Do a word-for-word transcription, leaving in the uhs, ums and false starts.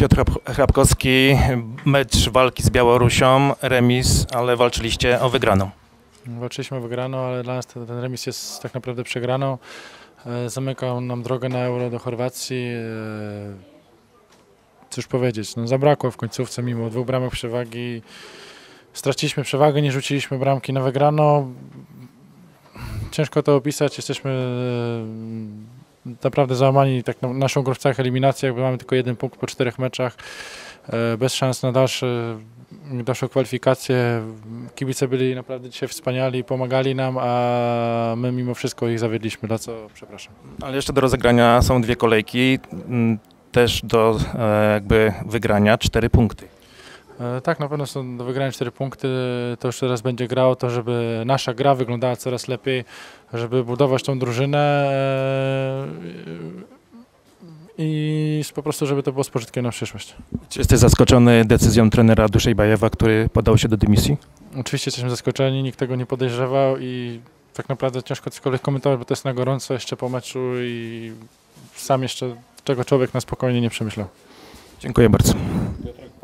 Piotr Hrabkowski, mecz walki z Białorusią, remis, ale walczyliście o wygraną. Walczyliśmy o wygraną, ale dla nas ten, ten remis jest tak naprawdę przegraną. E, zamykał nam drogę na Euro do Chorwacji. E, cóż powiedzieć, no zabrakło w końcówce mimo dwóch bramek przewagi. Straciliśmy przewagę, nie rzuciliśmy bramki na wygraną. Ciężko to opisać, jesteśmy e, naprawdę załamani tak na, naszą grą w całych eliminacjach, bo mamy tylko jeden punkt po czterech meczach, e, bez szans na dalsze, dalszą kwalifikację. Kibice byli naprawdę dzisiaj wspaniali, pomagali nam, a my mimo wszystko ich zawiedliśmy, za co przepraszam. Ale jeszcze do rozegrania są dwie kolejki, też do e, jakby wygrania cztery punkty. E, tak, na pewno są do wygrania cztery punkty, to już teraz będzie grało to, żeby nasza gra wyglądała coraz lepiej, żeby budować tą drużynę e, i po prostu, żeby to było z pożytkiem na przyszłość. Czy jesteś zaskoczony decyzją trenera Duszejbajewa, który podał się do dymisji? Oczywiście jesteśmy zaskoczeni, nikt tego nie podejrzewał i tak naprawdę ciężko cokolwiek komentować, bo to jest na gorąco jeszcze po meczu i sam jeszcze czego człowiek na spokojnie nie przemyślał. Dziękuję bardzo.